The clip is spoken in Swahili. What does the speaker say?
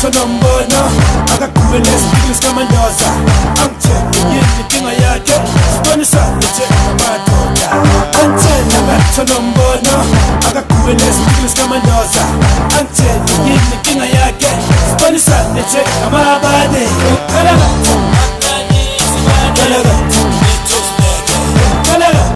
Tonombono, akakueleza English kama ndoza Angitshela yini inkinga yakhe Sibonisane nje ngamadoda Angitshela Tonombono, akakueleza English kama ndoza Angitshela yini inkinga yakhe Sibonisane nje ngamabane Kalaga Kalaga Kalaga